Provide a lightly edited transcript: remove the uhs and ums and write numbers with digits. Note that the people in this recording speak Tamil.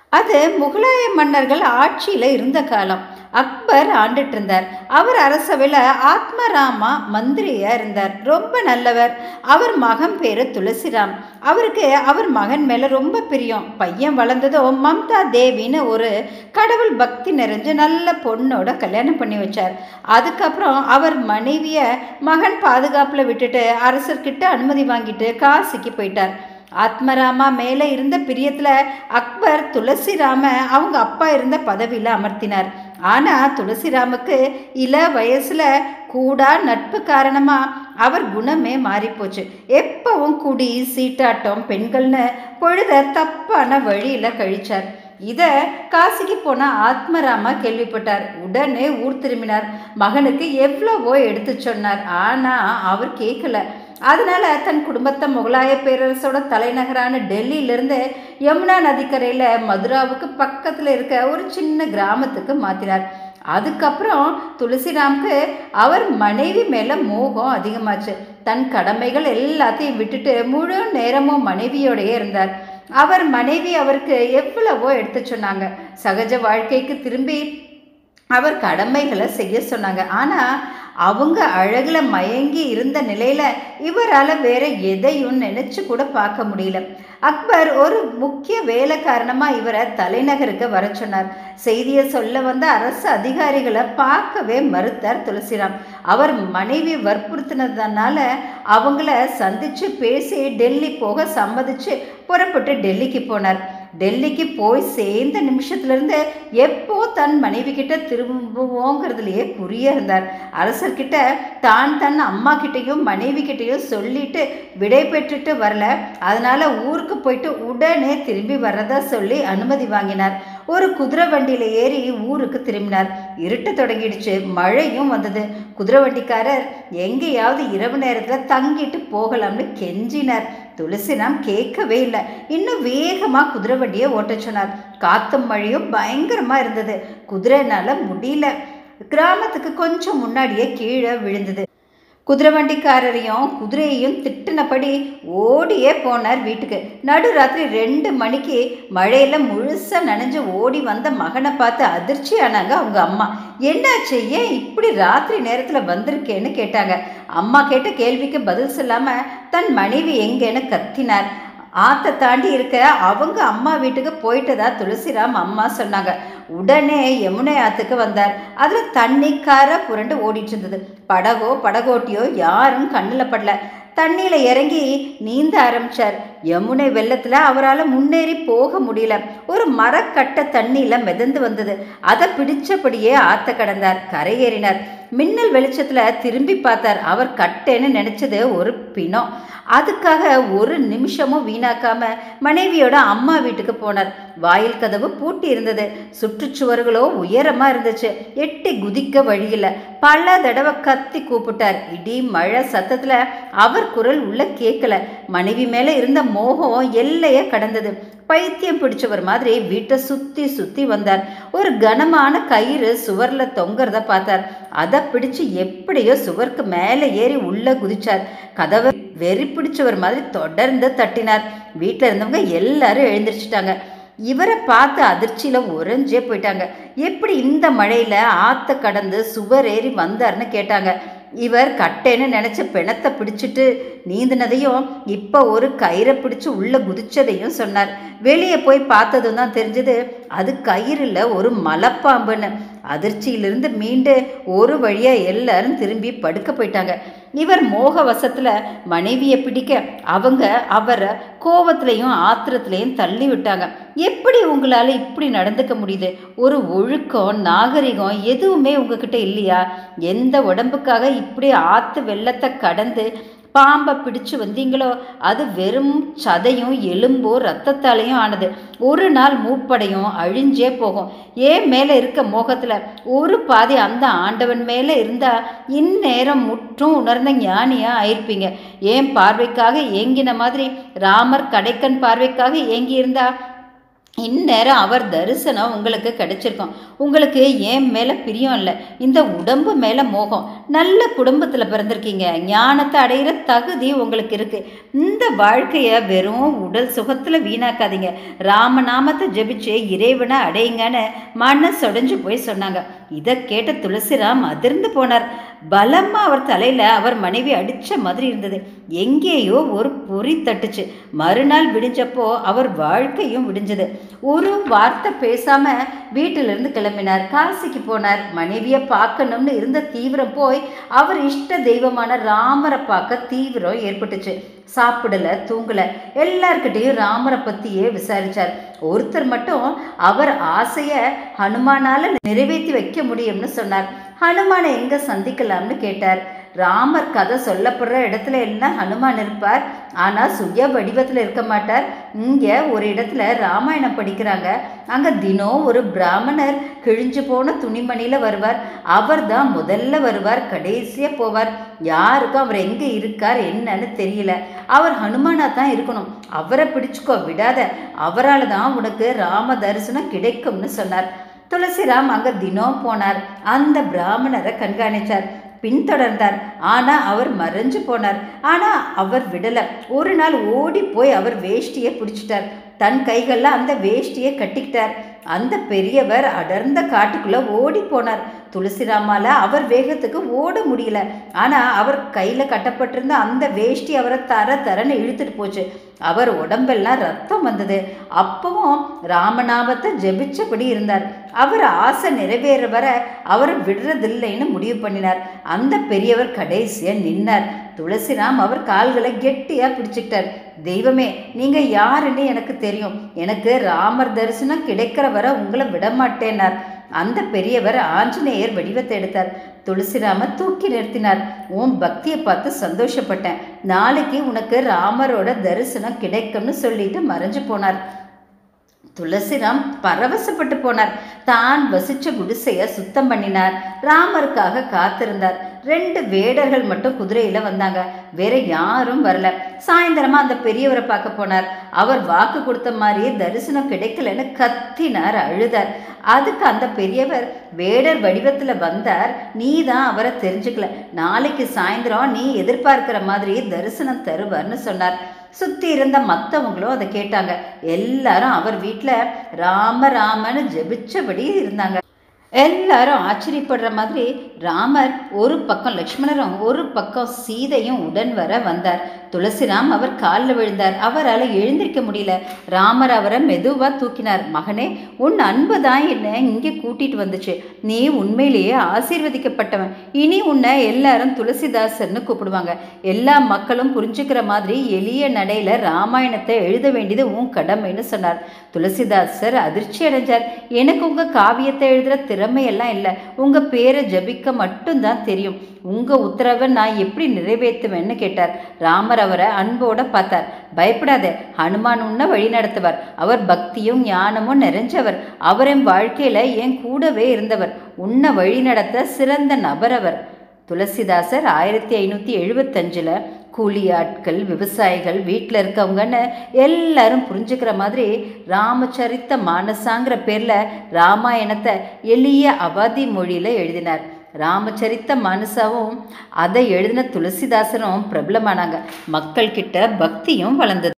அது முகலாய மன்னர்கள் ஆட்சியில் இருந்த காலம். அக்பர் ஆண்டுட்டு இருந்தார். அவர் அரசவையில் ஆத்மராமா மந்திரியா இருந்தார். ரொம்ப நல்லவர். அவர் மகன் பேரு துளசிராம். அவருக்கு அவர் மகன் மேல ரொம்ப பிரியம். பையன் வளர்ந்ததும் மம்தா தேவின்னு ஒரு கடவுள் பக்தி நிறைஞ்ச நல்ல பொண்ணோட கல்யாணம் பண்ணி வச்சார். அதுக்கப்புறம் அவர் மனைவிய மகன் பாதுகாப்புல விட்டுட்டு அரசர்கிட்ட அனுமதி வாங்கிட்டு காசிக்கு போயிட்டார். ஆத்மராமா மேலே இருந்த பிரியத்தில் அக்பர் துளசிராம அவங்க அப்பா இருந்த பதவியில் அமர்த்தினார். ஆனால் துளசிராமுக்கு இள வயசில் கூடா நட்பு காரணமாக அவர் குணமே மாறிப்போச்சு. எப்பவும் குடி சீட்டாட்டம் பெண்கள்னு பொழுத தப்பான வழியில் கழிச்சார். இதை காசிக்கு போன ஆத்மராமா கேள்விப்பட்டார். உடனே ஊர் திரும்பினார். மகனுக்கு எவ்வளவோ எடுத்து சொன்னார். ஆனால் அவர் கேட்கல. அதனால தன் குடும்பத்தை முகலாய பேரரசோட தலைநகரான டெல்லியிலிருந்து யமுனா நதிக்கரையில் மதுராவுக்கு பக்கத்தில் இருக்க ஒரு சின்ன கிராமத்துக்கு மாற்றினார். அதுக்கப்புறம் துளசிராமுக்கு அவர் மனைவி மேலே மோகம் அதிகமாச்சு. தன் கடமைகள் எல்லாத்தையும் விட்டுட்டு முழு நேரமும் மனைவியோடையே இருந்தார். அவர் மனைவி அவருக்கு எவ்வளவோ எடுத்து சொன்னாங்க. சகஜ வாழ்க்கைக்கு திரும்பி அவர் கடமைகளை செய்ய சொன்னாங்க. ஆனால் அவங்க அழகில் மயங்கி இருந்த நிலையில் இவரால் வேற எதையும் நினச்சி கூட பார்க்க முடியல. அக்பர் ஒரு முக்கிய வேலை காரணமாக இவரை தலைநகருக்கு வர சொன்னார். செய்தியை சொல்ல வந்த அரசு அதிகாரிகளை பார்க்கவே மறுத்தார் துளசிராம். அவர் மனைவி வற்புறுத்தினதுனால அவங்கள சந்தித்து பேசி டெல்லி போக சம்மதிச்சு புறப்பட்டு டெல்லிக்கு போனார். டெல்லிக்கு போய் சேர்ந்த நிமிஷத்துலேருந்து எப்போ தன் மனைவி கிட்ட திரும்புவோங்கிறதுலையே குறிய இருந்தார். அரசர்கிட்ட தன் அம்மா கிட்டையும் மனைவி கிட்டையும் சொல்லிட்டு விடை பெற்றுட்டு வரல. அதனால ஊருக்கு போயிட்டு உடனே திரும்பி வர்றதா சொல்லி அனுமதி வாங்கினார். ஒரு குதிரை வண்டியில் ஏறி ஊருக்கு திரும்பினார். இருட்ட தொடங்கிடுச்சு. மழையும் வந்தது. குதிரை வண்டிக்காரர் எங்கேயாவது இரவு நேரத்தில் தங்கிட்டு போகலாம்னு கெஞ்சினார். துளசிராம் கேட்கவே இல்லை. இன்னும் வேகமாக குதிரை வண்டியை ஓட்ட சொன்னார். காத்தும் மழையும் பயங்கரமாக இருந்தது. குதிரைனால முடியல. கிராமத்துக்கு கொஞ்சம் முன்னாடியே கீழே விழுந்தது. குதிரை வண்டிக்காரரையும் குதிரையையும் திட்டினபடி ஓடியே போனார் வீட்டுக்கு. நடுராத்திரி 2 மணிக்கு மழையில் முழுசாக நனைஞ்சு ஓடி வந்த மகனை பார்த்து அதிர்ச்சி ஆனாங்க அவங்க அம்மா. என்னாச்சு, ஏன் இப்படி ராத்திரி நேரத்தில் வந்திருக்கேன்னு கேட்டாங்க. அம்மா கேட்ட கேள்விக்கு பதில் சொல்லாமல் தன் மனைவி எங்கேன்னு கத்தினார். ஆற்றை தாண்டி இருக்க அவங்க அம்மா வீட்டுக்கு போயிட்டதா துளசிராம் அம்மா சொன்னாங்க. உடனே யமுனை ஆற்றுக்கு வந்தார். அதில் தண்ணி கரை புரண்டு ஓடிட்டு இருந்தது. படகோட்டியோ யாரும் கண்ணில் படல. தண்ணியில் இறங்கி நீந்த ஆரம்பித்தார். யமுனை வெள்ளத்தில் அவரால் முன்னேறி போக முடியல. ஒரு மரக்கட்டை தண்ணியில் மிதந்து வந்தது. அதை பிடிச்சபடியே ஆற்ற கடந்தார். கரையேறினார். மின்னல் வெளிச்சத்தில் திரும்பி பார்த்தார். அவர் கட்டேன்னு நினச்சது ஒரு பிணம். அதுக்காக ஒரு நிமிஷமும் வீணாக்காம மனைவியோட அம்மா வீட்டுக்கு போனார். வாயில் கதவு பூட்டி இருந்தது. சுற்றுச்சுவர்களோ உயரமாக இருந்துச்சு. எட்டி குதிக்க வழியில் பல தடவை கத்தி கூப்பிட்டார். இடி மழை சத்தத்தில் அவர் குரல் உள்ள கேட்கல. மனைவி மேலே இருந்த மோகம் எல்லையை கடந்தது. பைத்தியம் பிடிச்சவர் மாதிரி வீட்டை சுற்றி வந்தார். ஒரு கனமான கயிறு சுவரில் தொங்குறத பார்த்தார். அதை பிடிச்சு எப்படியோ சுவருக்கு மேலே ஏறி உள்ள குதிச்சார். கதவை வெறி பிடிச்சவர் மாதிரி தொடர்ந்து தட்டினார். வீட்டில் இருந்தவங்க எல்லாரும் எழுந்திரிச்சிட்டாங்க. இவரை பார்த்து அதிர்ச்சியில் உறைஞ்சே போயிட்டாங்க. எப்படி இந்த மழையில் ஆற்ற கடந்து சுவர் ஏறி வந்தார்னு கேட்டாங்க. இவர் கட்டேன்னு நினச்ச பிணத்தை பிடிச்சிட்டு நீந்தினதையும் இப்போ ஒரு கயிறை பிடிச்சி உள்ளே குதிச்சதையும் சொன்னார். வெளியே போய் பார்த்ததும் தான் தெரிஞ்சது அது கயிறில் ஒரு மலைப்பாம்புன்னு. அதிர்ச்சியிலிருந்து மீண்டு ஒரு வழியாக எல்லாரும் திரும்பி படுக்க போயிட்டாங்க. இவர் மோக வசத்தில் மனைவியை பிடிக்க அவங்க அவரை கோபத்திலையும் ஆத்திரத்திலையும் தள்ளி விட்டாங்க. எப்படி உங்களால் இப்படி நடந்துக்க முடியுது? ஒரு ஒழுக்கம் நாகரிகம் எதுவுமே உங்ககிட்ட இல்லையா? எந்த உடம்புக்காக இப்படி ஆற்று வெள்ளத்தை கடந்து பாம்பை பிடிச்சு வந்தீங்களோ அது வெறும் சதையும் எலும்போ ரத்தத்தாலையும் ஆனது. ஒரு நாள் மூப்படையும் அழிஞ்சே போகும். ஏன் மேலே இருக்க மோகத்தில் ஒரு பாதி அந்த ஆண்டவன் மேலே இருந்தால் இந்நேரம் முற்றும் உணர்ந்த ஞானியாக ஆயிருப்பீங்க. ஏன் பார்வைக்காக ஏங்கின மாதிரி ராமர் கடைக்கன் பார்வைக்காக ஏங்கி இருந்தா இந்நேரம் அவர் தரிசனம் உங்களுக்கு கிடைச்சிருக்கும். உங்களுக்கு என் மேலே பிரியம் இல்லை, இந்த உடம்பு மேலே மோகம். நல்ல குடும்பத்தில் பிறந்திருக்கீங்க, ஞானத்தை அடைகிற தகுதி உங்களுக்கு இருக்குது. இந்த வாழ்க்கையை வெறும் உடல் சுகத்தில் வீணாக்காதீங்க, ராமநாமத்தை ஜெபிச்சு இறைவனை அடையுங்கன்னு மனசொடைஞ்சு போய் சொன்னாங்க. இதை கேட்ட துளசிராம் அதிர்ந்து போனார். பலமாக அவர் தலையில் அவர் மனைவி அடித்த மாதிரி இருந்தது. எங்கேயோ ஒரு பொறி தட்டுச்சு. மறுநாள் விடிஞ்சப்போ அவர் வாழ்க்கையும் விடிஞ்சது. ஒரு வார்த்தை பேசாமல் வீட்டிலிருந்து கிளம்பினார். காசிக்கு போனார். மனைவியை பார்க்கணும்னு இருந்த தீவிரம் போய் அவர் இஷ்ட தெய்வமான ராமரை பார்க்க தீவிரம் ஏற்பட்டுச்சு. சாப்பிடல, தூங்கலை, எல்லார்கிட்டையும் ராமரை பற்றியே விசாரித்தார். ஒருத்தர் மட்டும் அவர் ஆசையை ஹனுமானால் நிறைவேற்றி வைக்க முடியும்னு சொன்னார். ஹனுமானை எங்கே சந்திக்கலாம்னு கேட்டார். ராமர் கதை சொல்லப்படுற இடத்துல எல்லாம் ஹனுமான் இருப்பார், ஆனால் சுய வடிவத்தில் இருக்க மாட்டார். இங்கே ஒரு இடத்துல ராமாயணம் படிக்கிறாங்க. அங்கே தினம் ஒரு பிராமணர் கிழிஞ்சு போன துணிமணியில் வருவார். அவர் தான் முதல்ல வருவார், கடைசியாக போவார். யாருக்கும் அவர் எங்கே இருக்கார் என்னன்னு தெரியல. அவர் ஹனுமானாக தான் இருக்கணும், அவரை பிடிச்சுக்கோ, விடாத, அவரால் தான் உனக்கு ராம தரிசனம் கிடைக்கும்னு சொன்னார். துளசிராம் அங்கே தினம் போனார். அந்த பிராமணரை கண்காணித்தார், பின்தொடர்ந்தார். ஆனால் அவர் மறைஞ்சு போனார். ஆனால் அவர் விடலை. ஒரு நாள் ஓடி போய் அவர் வேஷ்டியை பிடிச்சிட்டார். தன் கைகளில் அந்த வேஷ்டியை கட்டிக்கிட்டார். அந்த பெரியவர் அடர்ந்த காட்டுக்குள்ளே ஓடி போனார். துளசிராமால் அவர் வேகத்துக்கு ஓட முடியல. ஆனால் அவர் கையில் கட்டப்பட்டிருந்த அந்த வேஷ்டி அவரை தரன்னு இழுத்துட்டு போச்சு. அவர் உடம்பெல்லாம் ரத்தம் வந்தது. அப்பவும் ராமநாமத்தை ஜெபிச்சபடி இருந்தார். அவர் ஆசை நிறைவேற வர அவர் விடுறதில்லைன்னு முடிவு பண்ணினார். அந்த பெரியவர் கடைசியாக நின்னார். துளசிராம் அவர் கால்களை கெட்டியாக பிடிச்சிக்கிட்டார். தெய்வமே, நீங்கள் யாருன்னு எனக்கு தெரியும், எனக்கு ராமர் தரிசனம் கிடைக்கிற வர உங்களை விடமாட்டேனார். அந்த பெரியவர் ஆஞ்சநேயர் வடிவத்தை எடுத்தார். துளசிராம தூக்கி நிறுத்தினார். உன் பக்தியை பார்த்து சந்தோஷப்பட்டேன், நாளைக்கு உனக்கு ராமரோட தரிசனம் கிடைக்கும்னு சொல்லிட்டு மறைஞ்சு போனார். துளசிராம் பரவசப்பட்டு போனார். தான் வசிச்ச குடிசையை சுத்தம் பண்ணினார். ராமருக்காக காத்திருந்தார். 2 வேடர்கள் மட்டும் குதிரையில் வந்தாங்க, வேற யாரும் வரல. சாயந்தரமா அந்த பெரியவரை பார்க்க போனார். அவர் வாக்கு கொடுத்த மாதிரியே தரிசனம் கிடைக்கலன்னு கத்தினார், அழுதார். அதுக்கு அந்த பெரியவர், வேடர் வடிவத்தில் வந்தார், நீ தான் அவரை தெரிஞ்சுக்கல, நாளைக்கு சாயந்தரம் நீ எதிர்பார்க்கிற மாதிரி தரிசனம் தருவார்னு சொன்னார். சுற்றி இருந்த மற்றவங்களும் அதை கேட்டாங்க. எல்லாரும் அவர் வீட்டில் ராம ராமன்னு ஜெபிச்சபடி இருந்தாங்க. எல்லாரும் ஆச்சரியப்படுற மாதிரி ராமர் ஒரு பக்கம் லக்ஷ்மணரும் ஒரு பக்கம் சீதையும் உடன் வர வந்தார். துளசிராம் அவர் காலில் விழுந்தார். அவரால் எழுந்திருக்க முடியல. ராமர் அவரை மெதுவாக தூக்கினார். மகனே, உன் அன்பு தான் என்னை இங்கே கூட்டிகிட்டு வந்துச்சு. நீ உண்மையிலேயே ஆசீர்வதிக்கப்பட்டவன். இனி உன்னை எல்லாரும் துளசிதாசர்னு கூப்பிடுவாங்க. எல்லா மக்களும் புரிஞ்சுக்கிற மாதிரி எளிய நடையில் ராமாயணத்தை எழுத வேண்டியது உன் கடமைன்னு சொன்னார். துளசிதாசர் அதிர்ச்சி அடைஞ்சார். எனக்கு உங்கள் காவியத்தை எழுதுகிற திறமையெல்லாம் இல்லை, உங்கள் பேரை ஜபிக்க மட்டும்தான் தெரியும். உங்கள் உத்தரவை நான் எப்படி நிறைவேற்றுவேன்னு கேட்டார். ராமர் அவரை அன்போடு பார்த்தார். பயப்படாத, ஹனுமான் உன்னை வழி நடத்துவார். அவர் பக்தியும் ஞானமும் நிறைஞ்சவர். அவரின் வாழ்க்கையில் என் கூடவே இருந்தவர். உன்னை வழி நடத்த சிறந்த நபர் அவர். துளசிதாசர் 1575 கூலி ஆட்கள், விவசாயிகள், வீட்டில் இருக்கவங்கன்னு எல்லாரும் புரிஞ்சுக்கிற மாதிரி ராமச்சரித்த மானசாங்கிற பேரில் ராமாயணத்தை எளிய அவாதி மொழியில் எழுதினார். ராமச்சரித்த மானசாவும் அதை எழுதின துளசிதாசரும் பிரபலமானாங்க. மக்கள்கிட்ட பக்தியும் வளர்ந்தது.